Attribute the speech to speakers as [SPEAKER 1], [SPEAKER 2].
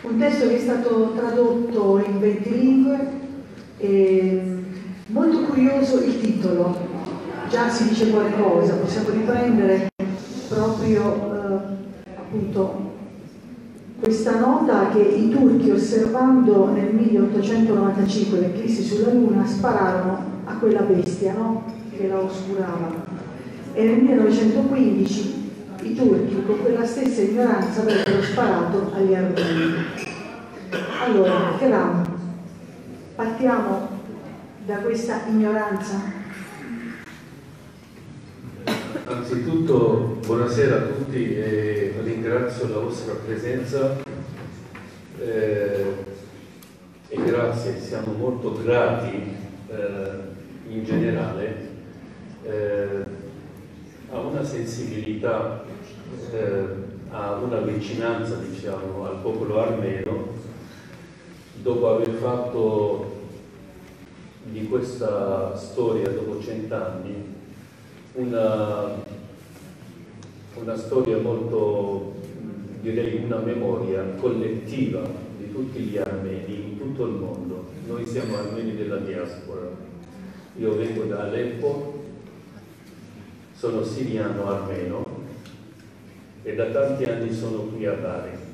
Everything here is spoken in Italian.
[SPEAKER 1] un testo che è stato tradotto in 20 lingue, e molto curioso il titolo, già si dice qualcosa, possiamo riprendere proprio appunto questa nota che i turchi, osservando nel 1895 l'eclissi sulla Luna, spararono a quella bestia, no? Che la oscurava, e nel 1915 i turchi con quella stessa ignoranza avrebbero sparato agli armeni. Allora, Keram, partiamo da questa ignoranza.
[SPEAKER 2] Anzitutto buonasera a tutti e ringrazio la vostra presenza e grazie, siamo molto grati in generale a una sensibilità, a una vicinanza, diciamo, al popolo armeno, dopo aver fatto di questa storia, dopo 100 anni, una storia molto, direi, una memoria collettiva di tutti gli armeni in tutto il mondo. Noi siamo armeni della diaspora. Io vengo da Aleppo, sono siriano armeno e da tanti anni sono qui a Bari.